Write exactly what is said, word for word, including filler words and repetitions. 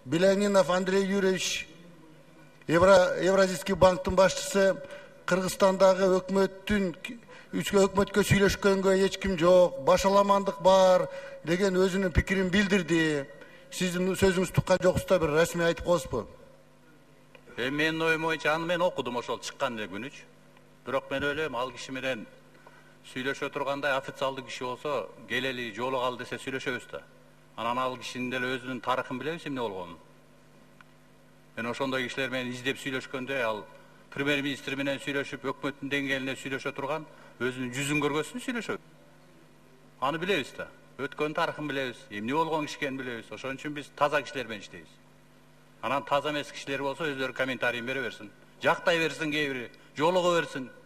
Белянинов Андрей Юрьевич, Евразийский банктың башчысы, Кыргызстандагы өкмөттүн үчкө өкмөткө сүйлөшкөнгө эч ким жок, башаламандык бар деген өзүнүн пикирин билдирди. Сиздин сөзүңүз туккан жоксузда бир расмий айтып коесузбу? Э, менин оюм боюнча аны мен окудум ошол чыккан күнүч. Бирок мен ойлойм, ал киши менен сүйлөшө тургандай официалдуу киши болсо, келели жолугалы десе сүйлөшөбүз да. Анан ал кишинин деле өзүнүн тарыхын билебиз эмне болгонун. Мен ошондой кишилер менен издеп сүйлөшкөндө, ал премьер-министр менен сүйлөшүп, өкмөттүн деңгээлинде сүйлөшө турган, өзүнүн жүзүн көргөзсүн сүйлөшөбүз. Аны билебиз да. Өткөн тарыхын билебиз, эмне болгон киши экенин билебиз. Ошон үчүн биз таза кишилер менен иштейбиз. Анан таза эмес кишилер болсо өздөрү комментарийин бере берсин. Жактай берсин кээ бири, жолуго берсин.